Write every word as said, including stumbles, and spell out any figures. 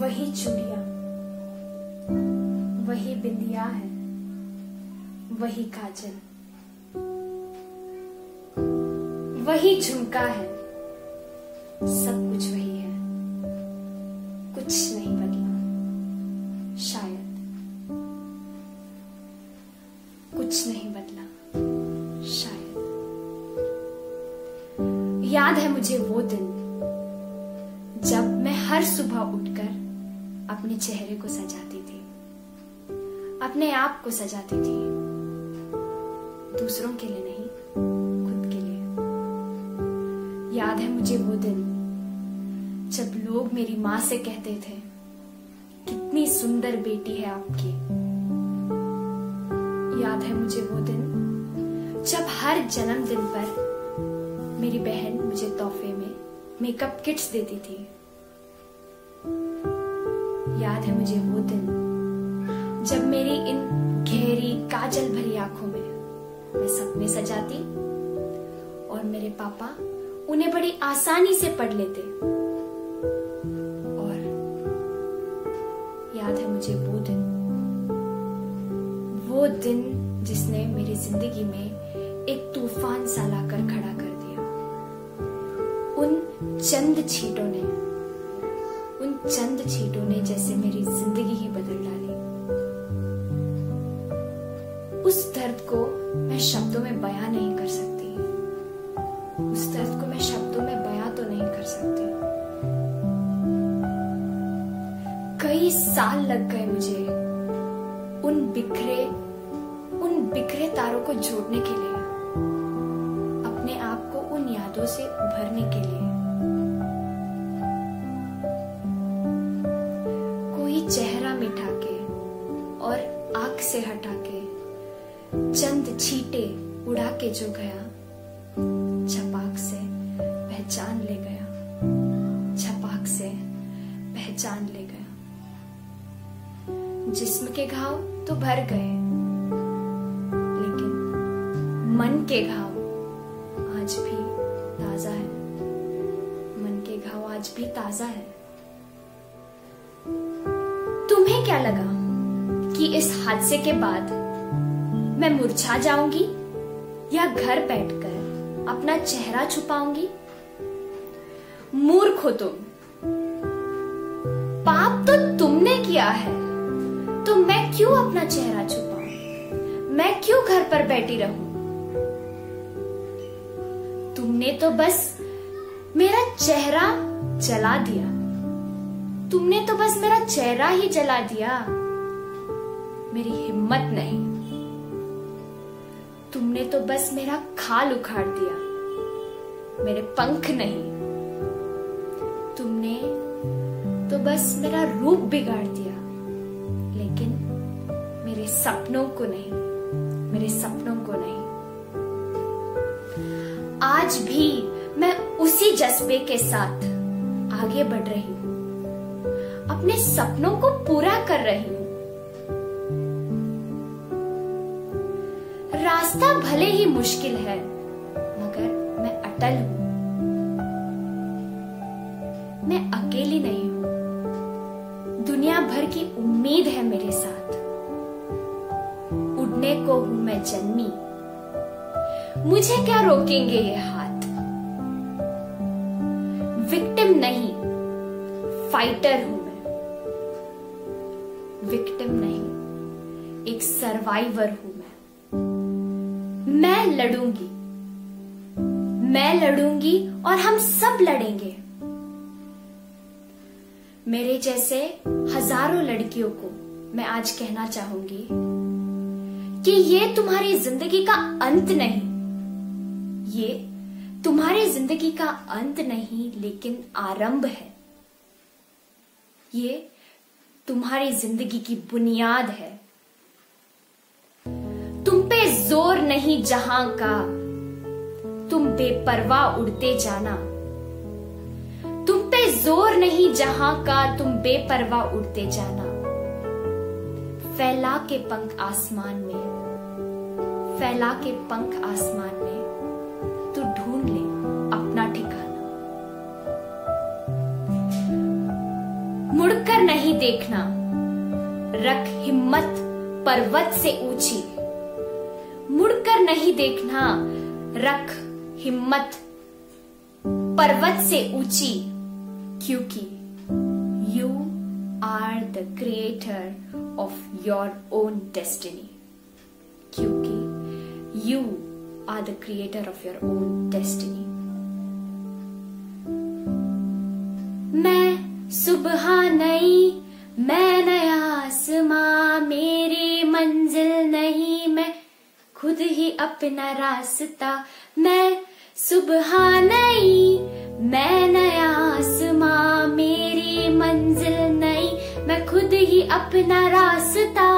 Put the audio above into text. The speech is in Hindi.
वही चूड़ियां, वही बिंदिया है, वही काजल, वही झुमका है, सब कुछ वही है, कुछ नहीं बदला। शायद कुछ नहीं बदला, शायद। याद है मुझे वो दिन जब मैं हर सुबह उठकर अपने चेहरे को सजाती थी, अपने आप को सजाती थी, दूसरों के लिए नहीं, खुद के लिए। याद है मुझे वो दिन जब लोग मेरी माँ से कहते थे, कितनी सुंदर बेटी है आपकी। याद है मुझे वो दिन जब हर जन्मदिन पर मेरी बहन मुझे तोहफे में मेकअप किट्स देती थी। याद है मुझे वो दिन जब मेरी इन गहरी काजल भरी आंखों में मैं सपने सजाती और मेरे पापा उन्हें बड़ी आसानी से पढ़ लेते। और याद है मुझे वो दिन, वो दिन जिसने मेरी जिंदगी में एक तूफान सा लाकर खड़ा कर दिया। उन चंद छींटों ने उन चंद छींटों ने जैसे मेरी जिंदगी ही बदल डाली। उस दर्द को मैं शब्दों में बयां नहीं कर सकती, उस दर्द को मैं शब्दों में बयां तो नहीं कर सकती। कई साल लग गए मुझे उन बिखरे उन बिखरे तारों को जोड़ने के लिए, अपने आप को उन यादों से उभरने के लिए। कोई चेहरा मिटा के और आंख से हटा के चंद छींटे उड़ा के जो गया, छपाक से पहचान ले गया, छपाक से पहचान ले गया। जिस्म के घाव तो भर गए, लेकिन मन के घाव आज भी ताजा है, मन के घाव आज भी ताजा है। तुम्हें क्या लगा कि इस हादसे के बाद मैं मुरझा जाऊंगी या घर बैठकर अपना चेहरा छुपाऊंगी? मूर्ख हो तुम। पाप तो तुमने किया है, तो मैं क्यों अपना चेहरा छुपाऊं? मैं क्यों घर पर बैठी रहूं? तुमने तो बस मेरा चेहरा जला दिया, तुमने तो बस मेरा चेहरा ही जला दिया, मेरी हिम्मत नहीं। तुमने तो बस मेरा खाल उखाड़ दिया, मेरे पंख नहीं। तुमने तो बस मेरा रूप बिगाड़ दिया, लेकिन मेरे सपनों को नहीं, मेरे सपनों को नहीं। आज भी मैं उसी जज्बे के साथ आगे बढ़ रही हूं, अपने सपनों को पूरा कर रही हूं। रास्ता भले ही मुश्किल है, मगर मैं अटल हूं। मैं अकेली नहीं हूं, दुनिया भर की उम्मीद है मेरे साथ। उड़ने को हूं मैं जन्मी, मुझे क्या रोकेंगे ये हाथ। विक्टिम नहीं, फाइटर हूं मैं। विक्टिम नहीं, एक सर्वाइवर हूं मैं। मैं लड़ूंगी, मैं लड़ूंगी और हम सब लड़ेंगे। मेरे जैसे हजारों लड़कियों को मैं आज कहना चाहूंगी कि ये तुम्हारी जिंदगी का अंत नहीं, ये तुम्हारी जिंदगी का अंत नहीं, लेकिन आरंभ है। ये तुम्हारी जिंदगी की बुनियाद है। तुम पे जोर नहीं जहां का, तुम बेपरवाह उड़ते जाना। तुम पे जोर नहीं जहां का, तुम बेपरवाह उड़ते जाना। फैला के पंख आसमान में, फैला के पंख आसमान में, तू ढूंढ ले अपना ठिकाना। मुड़कर नहीं देखना, रख हिम्मत पर्वत से ऊंची। मुड़कर नहीं देखना, रख हिम्मत पर्वत से ऊंची, क्योंकि you are the creator of your own destiny. क्योंकि you are the creator of your own destiny. मैं सुबह नई, मैं नया आसमां, मेरी मंजिल नहीं, मैं खुद ही अपना रास्ता। मैं सुबह नई, मैं नया आसमां, मेरी मंजिल नहीं, मैं खुद ही अपना रास्ता।